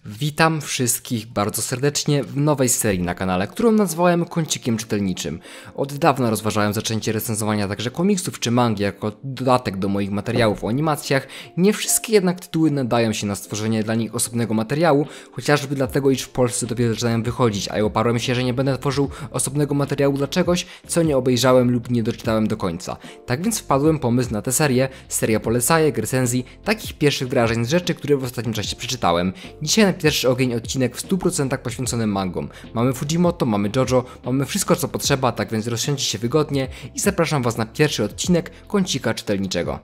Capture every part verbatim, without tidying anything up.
Witam wszystkich bardzo serdecznie w nowej serii na kanale, którą nazwałem Kącikiem Czytelniczym. Od dawna rozważałem zaczęcie recenzowania także komiksów czy mangi jako dodatek do moich materiałów o animacjach. Nie wszystkie jednak tytuły nadają się na stworzenie dla nich osobnego materiału, chociażby dlatego, iż w Polsce dopiero zaczynają wychodzić, a ja oparłem się, że nie będę tworzył osobnego materiału dla czegoś, co nie obejrzałem lub nie doczytałem do końca. Tak więc wpadłem pomysł na tę serię, seria polecajek, recenzji, takich pierwszych wrażeń z rzeczy, które w ostatnim czasie przeczytałem. Dzisiaj na pierwszy ogień odcinek w stu procentach poświęcony mangom. Mamy Fujimoto, mamy JoJo, mamy wszystko co potrzeba, tak więc rozsiądźcie się wygodnie i zapraszam was na pierwszy odcinek Kącika Czytelniczego.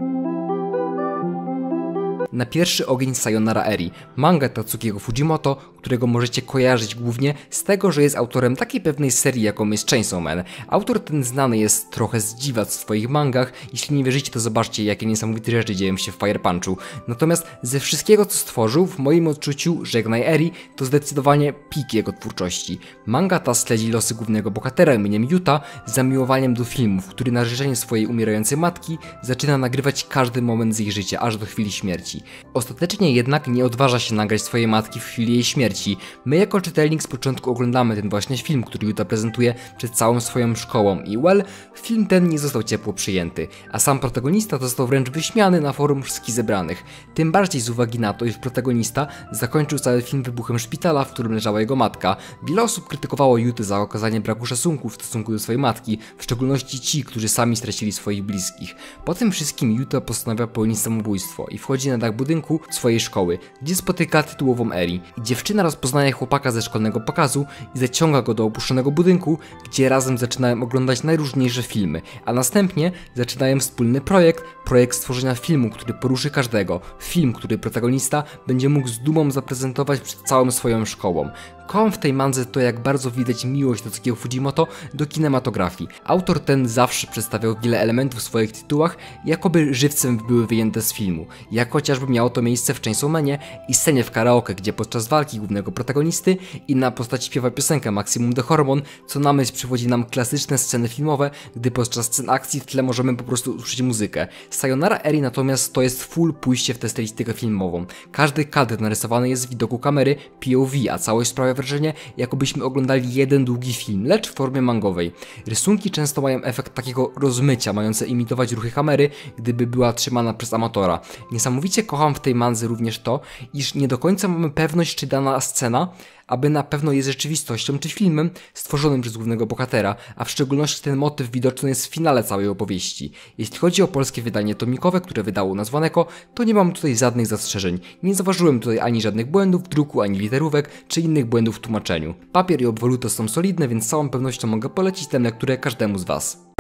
Na pierwszy ogień Sayonara Eri, manga Tatsukiego Fujimoto, którego możecie kojarzyć głównie z tego, że jest autorem takiej pewnej serii, jaką jest Chainsaw Man. Autor ten znany jest trochę z dziwac w swoich mangach, jeśli nie wierzycie, to zobaczcie, jakie niesamowite rzeczy dzieją się w Fire Punchu. Natomiast ze wszystkiego, co stworzył, w moim odczuciu Żegnaj Eri to zdecydowanie pik jego twórczości. Manga ta śledzi losy głównego bohatera imieniem Yuta z zamiłowaniem do filmów, który na życzenie swojej umierającej matki zaczyna nagrywać każdy moment z jej życia, aż do chwili śmierci. Ostatecznie jednak nie odważa się nagrać swojej matki w chwili jej śmierci. My jako czytelnik z początku oglądamy ten właśnie film, który Yuta prezentuje przed całą swoją szkołą i well, film ten nie został ciepło przyjęty, a sam protagonista został wręcz wyśmiany na forum wszystkich zebranych. Tym bardziej z uwagi na to, iż protagonista zakończył cały film wybuchem szpitala, w którym leżała jego matka. Wiele osób krytykowało Yutę za okazanie braku szacunku w stosunku do swojej matki, w szczególności ci, którzy sami stracili swoich bliskich. Po tym wszystkim Yuta postanawia popełnić samobójstwo i wchodzi na dach budynku swojej szkoły, gdzie spotyka tytułową Eri. Dziewczyna rozpoznaje chłopaka ze szkolnego pokazu i zaciąga go do opuszczonego budynku, gdzie razem zaczynają oglądać najróżniejsze filmy, a następnie zaczynają wspólny projekt, projekt stworzenia filmu, który poruszy każdego, film, który protagonista będzie mógł z dumą zaprezentować przed całą swoją szkołą. Kocham w tej mandze to, jak bardzo widać miłość Tatsukiego Fujimoto do kinematografii. Autor ten zawsze przedstawiał wiele elementów w swoich tytułach, jakoby żywcem były wyjęte z filmu, jak chociażby miało to miejsce w Chainsaw Manie i scenie w karaoke, gdzie podczas walki głównego protagonisty inna postać śpiewa piosenkę Maximum the Hormone, co na myśl przywodzi nam klasyczne sceny filmowe, gdy podczas scen akcji w tle możemy po prostu usłyszeć muzykę. Sayonara Eri natomiast to jest full pójście w tę stylistykę filmową. Każdy kadr narysowany jest z widoku kamery P O V, a całość sprawia wrażenie, jakobyśmy oglądali jeden długi film, lecz w formie mangowej. Rysunki często mają efekt takiego rozmycia, mające imitować ruchy kamery, gdyby była trzymana przez amatora. Niesamowicie kocham w tej mandze również to, iż nie do końca mamy pewność, czy dana scena, aby na pewno jest rzeczywistością czy filmem stworzonym przez głównego bohatera, a w szczególności ten motyw widoczny jest w finale całej opowieści. Jeśli chodzi o polskie wydanie tomikowe, które wydało nas Waneko, to nie mam tutaj żadnych zastrzeżeń. Nie zauważyłem tutaj ani żadnych błędów w druku, ani literówek, czy innych błędów w tłumaczeniu. Papier i obwoluta są solidne, więc z całą pewnością mogę polecić tę lekturę każdemu z was.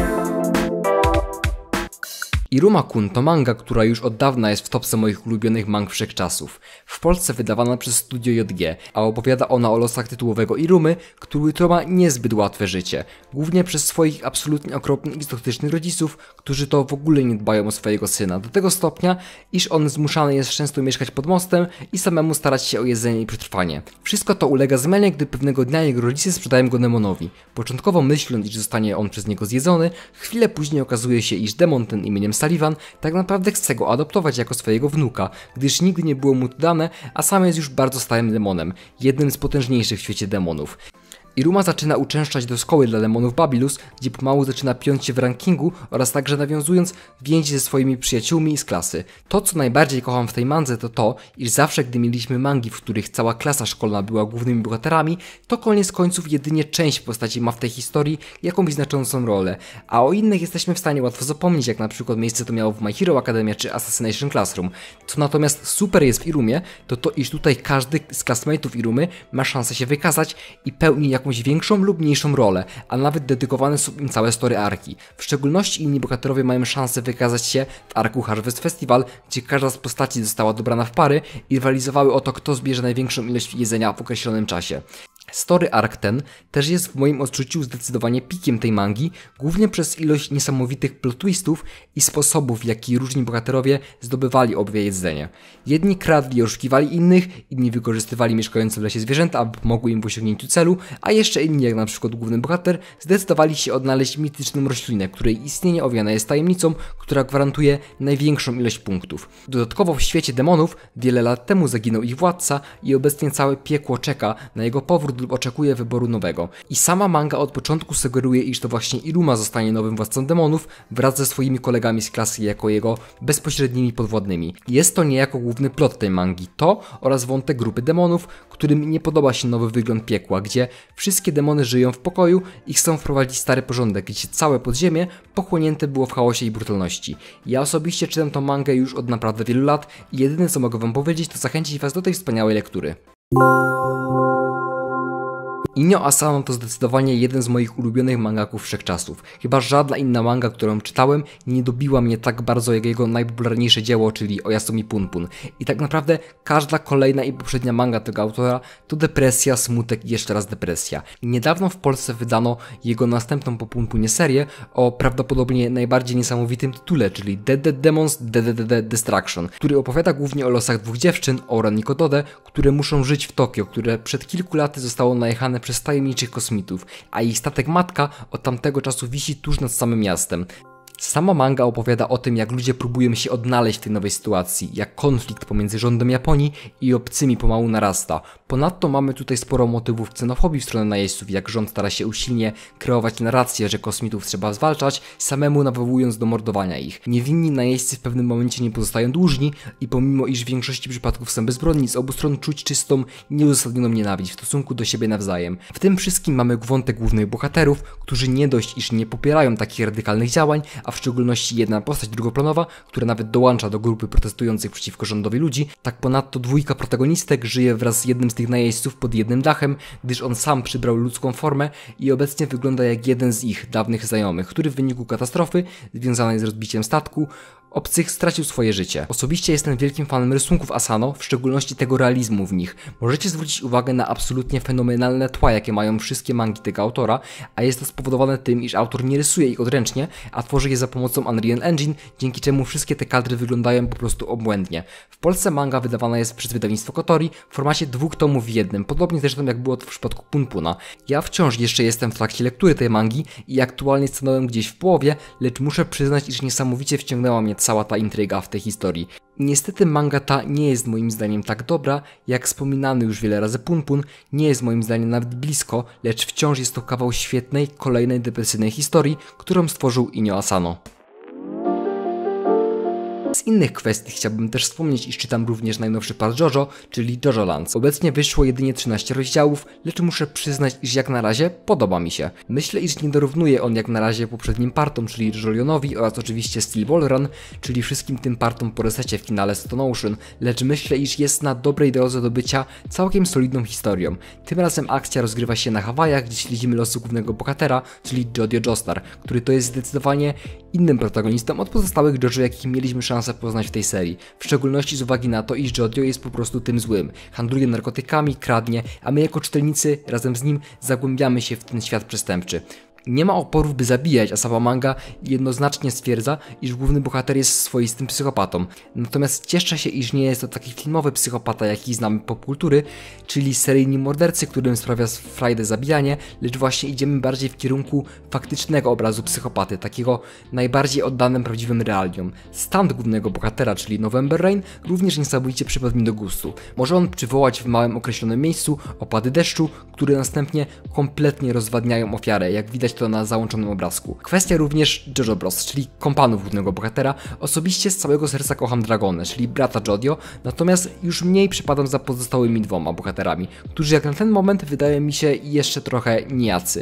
Iruma-kun to manga, która już od dawna jest w topce moich ulubionych mang wszechczasów. W Polsce wydawana przez Studio J G, a opowiada ona o losach tytułowego Irumy, który ma niezbyt łatwe życie. Głównie przez swoich absolutnie okropnych i toksycznych rodziców, którzy to w ogóle nie dbają o swojego syna. Do tego stopnia, iż on zmuszany jest często mieszkać pod mostem i samemu starać się o jedzenie i przetrwanie. Wszystko to ulega zmianie, gdy pewnego dnia jego rodzice sprzedają go demonowi. Początkowo myśląc, iż zostanie on przez niego zjedzony, chwilę później okazuje się, iż demon ten imieniem Sullivan tak naprawdę chce go adoptować jako swojego wnuka, gdyż nigdy nie było mu to dane, a sam jest już bardzo starym demonem, jednym z potężniejszych w świecie demonów. Iruma zaczyna uczęszczać do szkoły dla demonów Babilus, gdzie pomału zaczyna piąć się w rankingu oraz także nawiązując więzi ze swoimi przyjaciółmi z klasy. To, co najbardziej kocham w tej mandze, to to, iż zawsze gdy mieliśmy mangi, w których cała klasa szkolna była głównymi bohaterami, to koniec końców jedynie część postaci ma w tej historii jakąś znaczącą rolę, a o innych jesteśmy w stanie łatwo zapomnieć, jak na przykład miejsce to miało w My Hero Academia czy Assassination Classroom. Co natomiast super jest w Irumie, to to, iż tutaj każdy z classmate'ów Irumy ma szansę się wykazać i pełni jakąś większą lub mniejszą rolę, a nawet dedykowane są im całe story arki. W szczególności inni bohaterowie mają szansę wykazać się w arku Harvest Festival, gdzie każda z postaci została dobrana w pary i rywalizowały o to, kto zbierze największą ilość jedzenia w określonym czasie. Story arc ten też jest w moim odczuciu zdecydowanie pikiem tej mangi, głównie przez ilość niesamowitych plot twistów i sposobów, w jaki różni bohaterowie zdobywali obie jedzenie. Jedni kradli i oszukiwali innych, inni wykorzystywali mieszkające w lesie zwierzęta, aby pomogły im w osiągnięciu celu, a jeszcze inni, jak na przykład główny bohater, zdecydowali się odnaleźć mityczną roślinę, której istnienie owiane jest tajemnicą, która gwarantuje największą ilość punktów. Dodatkowo w świecie demonów wiele lat temu zaginął ich władca i obecnie całe piekło czeka na jego powrót lub oczekuje wyboru nowego. I sama manga od początku sugeruje, iż to właśnie Iruma zostanie nowym władcą demonów wraz ze swoimi kolegami z klasy jako jego bezpośrednimi podwładnymi. Jest to niejako główny plot tej mangi, to oraz wątek grupy demonów, którym nie podoba się nowy wygląd piekła, gdzie wszystkie demony żyją w pokoju i chcą wprowadzić stary porządek, gdzie całe podziemie pochłonięte było w chaosie i brutalności. Ja osobiście czytam tą mangę już od naprawdę wielu lat i jedyne co mogę wam powiedzieć, to zachęcić was do tej wspaniałej lektury. Inyo Asano to zdecydowanie jeden z moich ulubionych mangaków wszechczasów. Chyba żadna inna manga, którą czytałem, nie dobiła mnie tak bardzo jak jego najpopularniejsze dzieło, czyli Oyasumi Punpun. I tak naprawdę każda kolejna i poprzednia manga tego autora to depresja, smutek i jeszcze raz depresja. Niedawno w Polsce wydano jego następną po Punpunie serię o prawdopodobnie najbardziej niesamowitym tytule, czyli Dead Dead Demons Dead Dead Dead Destruction, który opowiada głównie o losach dwóch dziewczyn, Oura i Kodode, które muszą żyć w Tokio, które przed kilku laty zostało najechane przez tajemniczych kosmitów, a ich statek matka od tamtego czasu wisi tuż nad samym miastem. Sama manga opowiada o tym, jak ludzie próbują się odnaleźć w tej nowej sytuacji, jak konflikt pomiędzy rządem Japonii i obcymi pomału narasta. Ponadto mamy tutaj sporo motywów ksenofobii w stronę najeźdźców, jak rząd stara się usilnie kreować narrację, że kosmitów trzeba zwalczać, samemu nawołując do mordowania ich. Niewinni najeźdźcy w pewnym momencie nie pozostają dłużni i pomimo iż w większości przypadków są bezbronni, z obu stron czuć czystą, nieuzasadnioną nienawiść w stosunku do siebie nawzajem. W tym wszystkim mamy wątek głównych bohaterów, którzy nie dość iż nie popierają takich radykalnych działań, a w szczególności jedna postać drugoplanowa, która nawet dołącza do grupy protestujących przeciwko rządowi ludzi, tak ponadto dwójka protagonistek żyje wraz z jednym z tych najeźdźców pod jednym dachem, gdyż on sam przybrał ludzką formę i obecnie wygląda jak jeden z ich dawnych znajomych, który w wyniku katastrofy związanej z rozbiciem statku obcych stracił swoje życie. Osobiście jestem wielkim fanem rysunków Asano, w szczególności tego realizmu w nich. Możecie zwrócić uwagę na absolutnie fenomenalne tła, jakie mają wszystkie mangi tego autora, a jest to spowodowane tym, iż autor nie rysuje ich odręcznie, a tworzy je za pomocą Unreal Engine, dzięki czemu wszystkie te kadry wyglądają po prostu obłędnie. W Polsce manga wydawana jest przez wydawnictwo Kotori w formacie dwóch tomów w jednym, podobnie zresztą jak było to w przypadku Punpuna. Ja wciąż jeszcze jestem w trakcie lektury tej mangi i aktualnie stanąłem gdzieś w połowie, lecz muszę przyznać, iż niesamowicie wciągnęła mnie cała ta intryga w tej historii. Niestety manga ta nie jest moim zdaniem tak dobra, jak wspominany już wiele razy Punpun, nie jest moim zdaniem nawet blisko, lecz wciąż jest to kawał świetnej, kolejnej depresyjnej historii, którą stworzył Inyo Asano. Z innych kwestii chciałbym też wspomnieć, iż czytam również najnowszy part JoJo, czyli JoJo Lands. Obecnie wyszło jedynie trzynaście rozdziałów, lecz muszę przyznać, iż jak na razie podoba mi się. Myślę, iż nie dorównuje on jak na razie poprzednim partom, czyli JoJo Lionowi oraz oczywiście Steel Ball Run, czyli wszystkim tym partom po resecie w finale Stone Ocean, lecz myślę, iż jest na dobrej drodze do bycia całkiem solidną historią. Tym razem akcja rozgrywa się na Hawajach, gdzie śledzimy losy głównego bohatera, czyli Jodio Joestar, który to jest zdecydowanie innym protagonistą od pozostałych JoJo, jakich mieliśmy szansę poznać w tej serii. W szczególności z uwagi na to, iż Jodio jest po prostu tym złym. Handluje narkotykami, kradnie, a my jako czytelnicy razem z nim zagłębiamy się w ten świat przestępczy. Nie ma oporów, by zabijać, a sama manga jednoznacznie stwierdza, iż główny bohater jest swoistym psychopatą. Natomiast cieszę się, iż nie jest to taki filmowy psychopata, jaki znamy popkultury, czyli seryjni mordercy, którym sprawia frajdę zabijanie, lecz właśnie idziemy bardziej w kierunku faktycznego obrazu psychopaty, takiego najbardziej oddanym prawdziwym realiom. Stan głównego bohatera, czyli November Rain, również niesamowicie przypadł mi do gustu. Może on przywołać w małym określonym miejscu opady deszczu, które następnie kompletnie rozwadniają ofiarę, jak widać to na załączonym obrazku. Kwestia również JoJo Bros, czyli kompanów głównego bohatera. Osobiście z całego serca kocham Dragonę, czyli brata Jodio, natomiast już mniej przypadam za pozostałymi dwoma bohaterami, którzy jak na ten moment wydają mi się jeszcze trochę nijacy.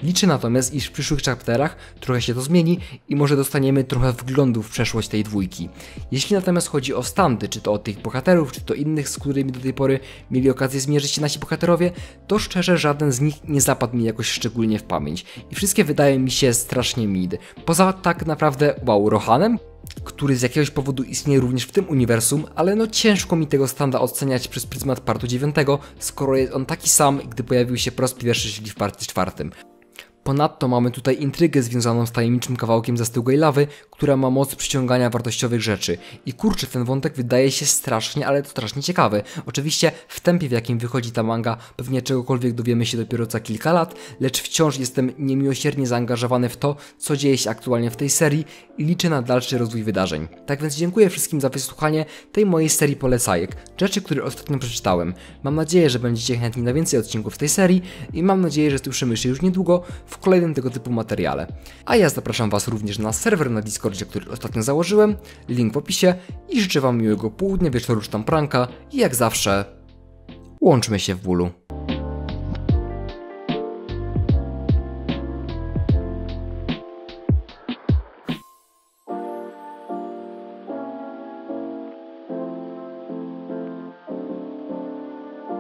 Liczę natomiast, iż w przyszłych chapterach trochę się to zmieni i może dostaniemy trochę wglądu w przeszłość tej dwójki. Jeśli natomiast chodzi o standy, czy to o tych bohaterów, czy to innych, z którymi do tej pory mieli okazję zmierzyć się nasi bohaterowie, to szczerze żaden z nich nie zapadł mi jakoś szczególnie w pamięć i wszystkie wydają mi się strasznie mid. Poza tak naprawdę, wow, Rohanem, który z jakiegoś powodu istnieje również w tym uniwersum, ale no ciężko mi tego standa oceniać przez pryzmat partu dziewiątego, skoro jest on taki sam, gdy pojawił się po raz pierwszy, czyli w parcie czwartym. Ponadto mamy tutaj intrygę związaną z tajemniczym kawałkiem zastygłej lawy, która ma moc przyciągania wartościowych rzeczy. I kurczę, ten wątek wydaje się strasznie, ale to strasznie ciekawy. Oczywiście w tempie, w jakim wychodzi ta manga, pewnie czegokolwiek dowiemy się dopiero za kilka lat, lecz wciąż jestem niemiłosiernie zaangażowany w to, co dzieje się aktualnie w tej serii i liczę na dalszy rozwój wydarzeń. Tak więc dziękuję wszystkim za wysłuchanie tej mojej serii polecajek, rzeczy, które ostatnio przeczytałem. Mam nadzieję, że będziecie chętni na więcej odcinków w tej serii i mam nadzieję, że słyszymy się już niedługo w kolejnym tego typu materiale. A ja zapraszam Was również na serwer na Discordzie, który ostatnio założyłem, link w opisie i życzę Wam miłego południa, wieczoru czy tam pranka i jak zawsze łączmy się w bólu.